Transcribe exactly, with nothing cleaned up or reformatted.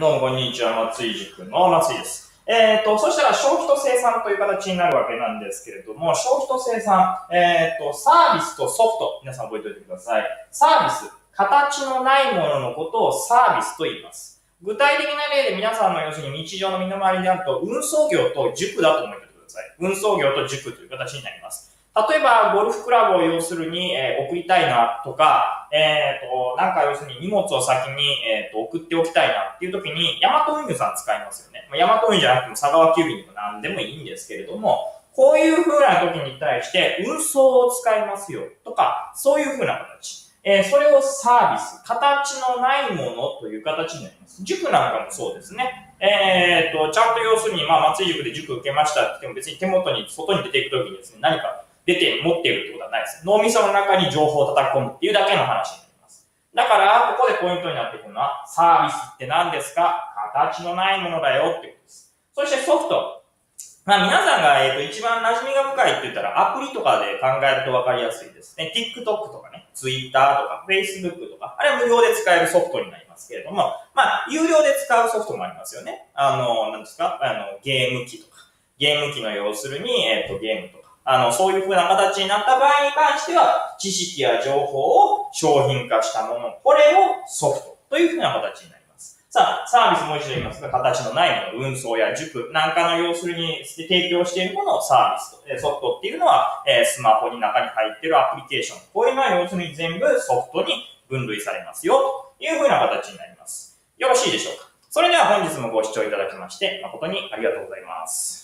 どうもこんにちは、松井塾の松井です。えっと、そしたら消費と生産という形になるわけなんですけれども、消費と生産、えっと、サービスとソフト、皆さん覚えておいてください。サービス、形のないもののことをサービスと言います。具体的な例で皆さんの要するに日常の身の回りであると、運送業と塾だと思っておいてください。運送業と塾という形になります。例えば、ゴルフクラブを要するに、えー、送りたいなとか、えっと、なんか要するに荷物を先に、えー、と送っておきたいなっていう時に、ヤマト運輸さん使いますよね。まあ、ヤマト運輸じゃなくても佐川急便でも何でもいいんですけれども、こういう風な時に対して運送を使いますよとか、そういう風な形。えー、それをサービス、形のないものという形になります。塾なんかもそうですね。えっと、ちゃんと要するに、まあ、松井塾で塾受けましたって言っても別に手元に、外に出ていく時にですね、何か出て持っているってことはないです。脳みその中に情報を叩き込むっていうだけの話になります。だから、ここでポイントになってくるのは、サービスって何ですか？形のないものだよってことです。そしてソフト。まあ皆さんが、えっと、一番馴染みが深いって言ったらアプリとかで考えると分かりやすいですね。TikTok とかね、Twitter とか Facebook とか、あれは無料で使えるソフトになりますけれども、まあ有料で使うソフトもありますよね。あの、何ですか？あの、ゲーム機とか。ゲーム機の要するに、えっと、ゲームとか。あの、そういう風な形になった場合に関しては、知識や情報を商品化したもの、これをソフトという風な形になります。さあ、サービスもう一度言いますが、形のないもの、運送や塾なんかの要するに提供しているものをサービスと、ソフトっていうのは、えー、スマホに中に入っているアプリケーション。こういうのは要するに全部ソフトに分類されますよ、という風な形になります。よろしいでしょうか。それでは本日もご視聴いただきまして、誠にありがとうございます。